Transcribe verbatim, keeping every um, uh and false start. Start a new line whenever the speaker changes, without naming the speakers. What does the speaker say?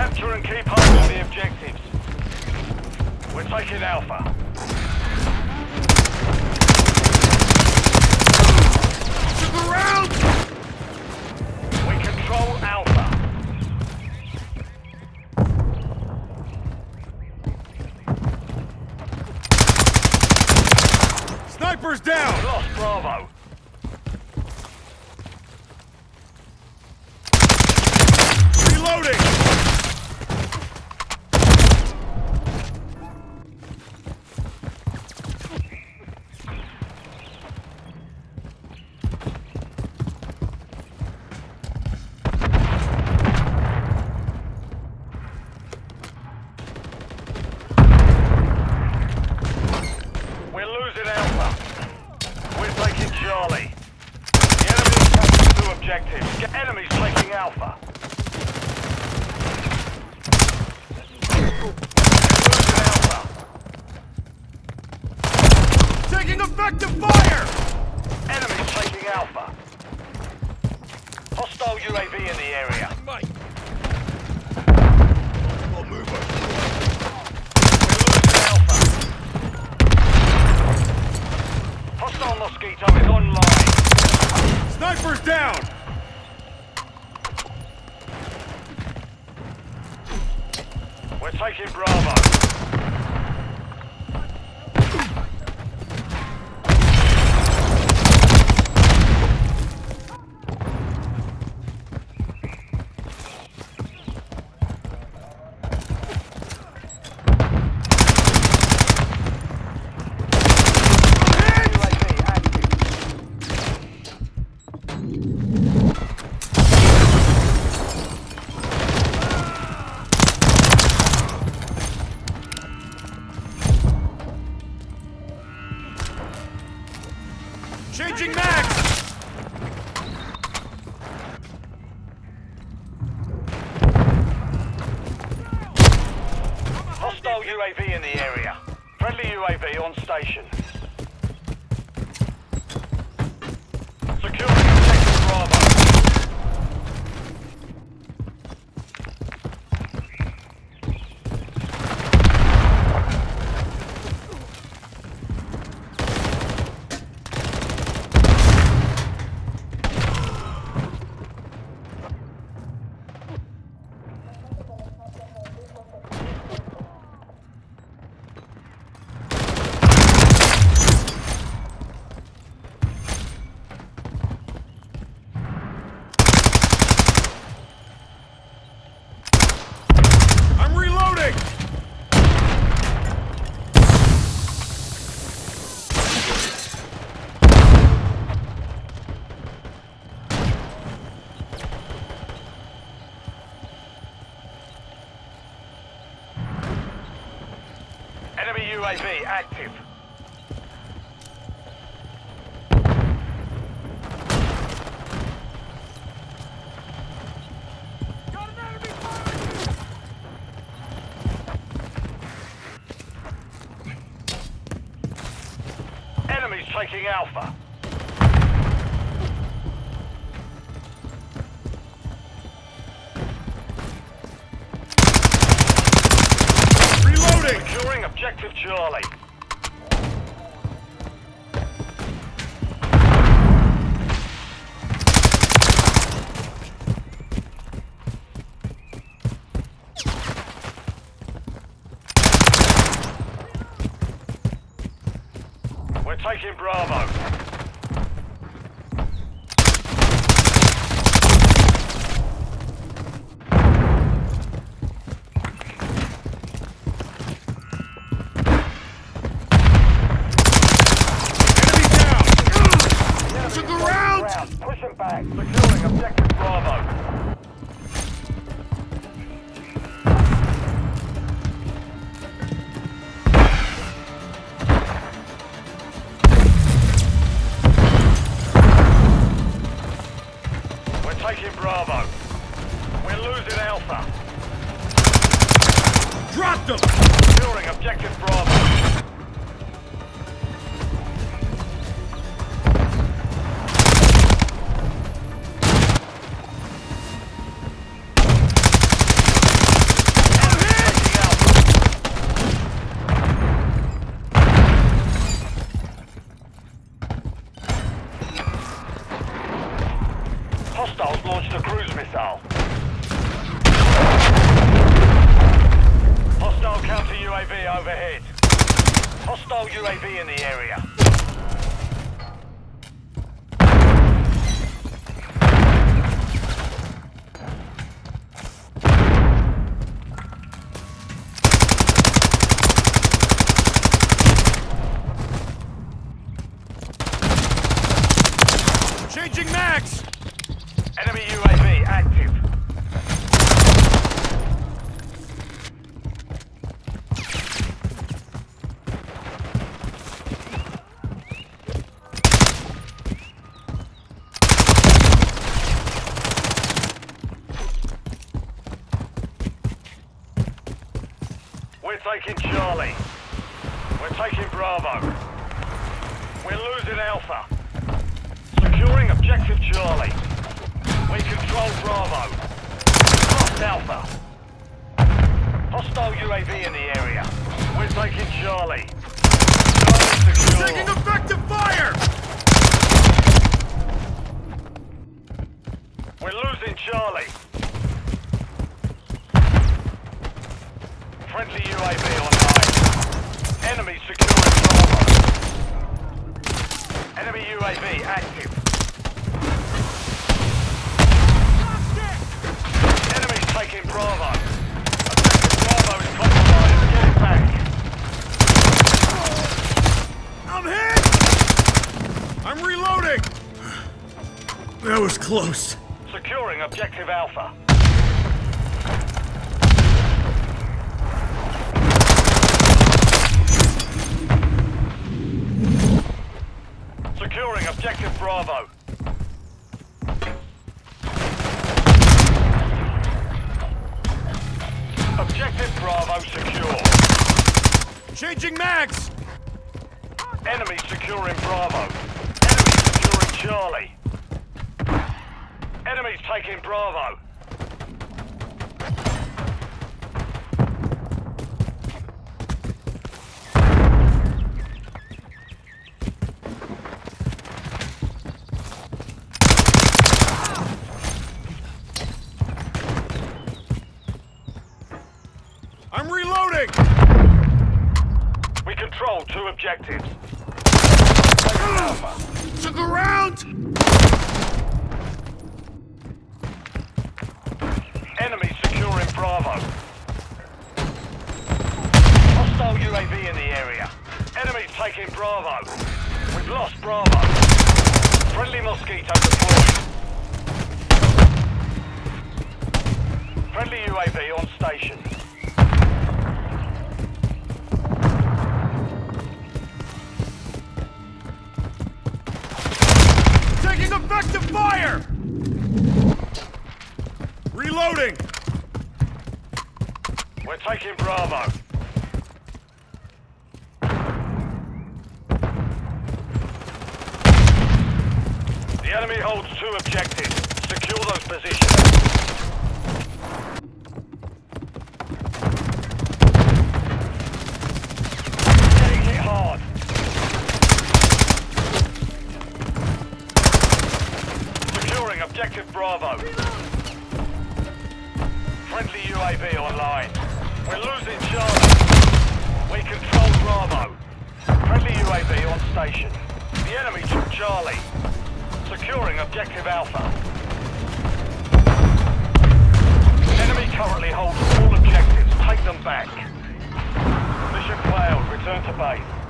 Capture and keep hold of the objectives. We're taking Alpha.
To the ground!
We control Alpha.
Sniper's down!
We lost Bravo.
Reloading!
We're losing Alpha. We're taking Charlie. The enemy has captured two objectives. Get enemies taking Alpha. We're losing Alpha.
Taking effective fire!
Enemies taking Alpha. Hostile U A V in the area.
Mate! We'll move over.
We're losing Alpha. Hostile Mosquito is online.
Sniper's down!
We're taking Bravo.
Changing mags!
Hostile U A V in the area. Friendly U A V on station. Securing objective Bravo.
I'm reloading!
Enemy U A V active. Enemies taking Alpha.
Reloading!
Securing objective Charlie. We're taking Bravo.
To the ground!
Push them back. Securing objective Bravo. We're taking Bravo. We're losing Alpha.
Dropped them!
Securing objective Bravo. Hostile U A V in the area.
Changing mags!
Enemy U A V active. We're taking Charlie. We're taking Bravo. We're losing Alpha. Securing objective Charlie. We control Bravo. Lost Alpha. Hostile U A V in the area. We're taking Charlie. Charlie secure.
Taking effective fire!
We're losing Charlie. Friendly U A V online. Enemy securing Bravo. Enemy U A V active. Enemy's taking Bravo. Objective Bravo is compromised. Get it back.
I'm hit! I'm reloading! That was close.
Securing objective Alpha. Securing objective Bravo. Objective Bravo secure.
Changing mags!
Enemy securing Bravo. Enemy securing Charlie. Enemy's taking Bravo.
I'm reloading!
We control two objectives.
Took a round!
Enemy securing Bravo. Hostile U A V in the area. Enemy's taking Bravo. We've lost Bravo. Friendly Mosquito deployed. Friendly U A V on station.
Taking effective fire! Reloading!
We're taking Bravo. The enemy holds two objectives. Secure those positions. Getting hit hard. Securing objective Bravo. Friendly U A V online. We're losing Charlie. We control Bravo. Friendly U A V on station. The enemy took Charlie. Securing objective Alpha. Enemy currently holds all objectives. Take them back. Mission failed. Return to base.